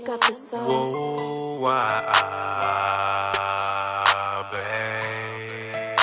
got the sauce. Whoa, babe.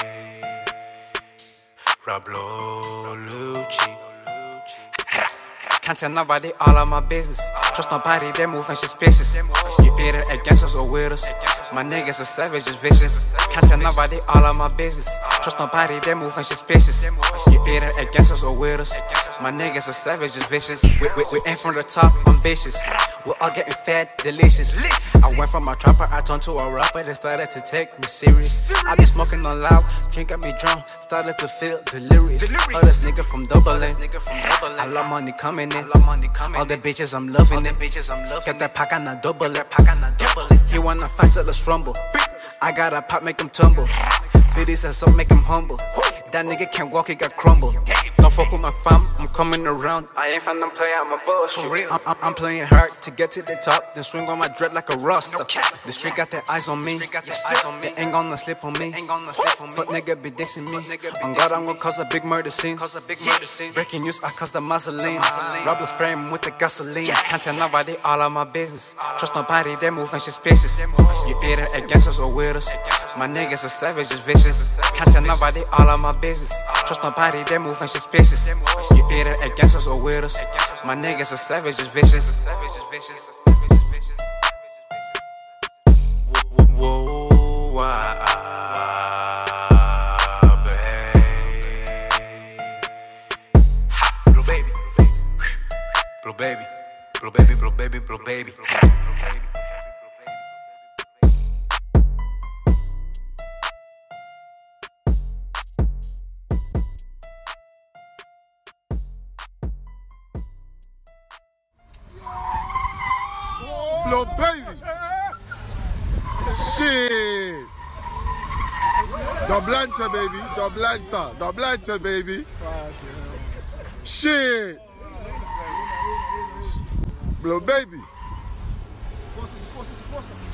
Rablo Lucci. Can't tell nobody all of my business. Trust nobody, they moving suspicious. You bitter against us or with us. My niggas are savage, just vicious. Can't tell nobody all of my business. Trust nobody, they moving suspicious. You bitter against us or with us. My niggas are savage, just vicious. We aim from the top, ambitious. We're all getting fat, delicious. I went from a trapper, I turned to a rapper. They started to take me serious. I be smoking on loud, drink got me drunk. Started to feel delirious. Oh, this nigga from Double A. I love money coming in. All the bitches I'm loving it. Get that pack on a double it. He wanna fight, so let's rumble. I got a pop, make him tumble. Biddies and soap, make him humble. That nigga can't walk, he got crumbled. Don't fuck with my fam, I'm coming around. I ain't finna play out my bullshit. I'm playing hard to get to the top, then swing on my dread like a rasta. The street got their eyes on me. They ain't gonna slip on me. Fuck nigga be dixing me. On God, I'm gonna cause a big murder scene. Breaking news, I cause the Mussolini. Rob spray him with the gasoline. Can't tell nobody all of my business. Trust nobody, they moving suspicious. You bitter against us or with us. My niggas are savage, just vicious. Can't tell nobody all of my business. Trust nobody, they moving suspicious. You bitter against us or with us. My niggas are savage, just vicious. Whoa, babe. Blue baby. Blue baby, blue baby, blue baby, blue baby. Blue baby. Shit. Doblanta, baby. Doblanta, baby. Shit. Blue baby.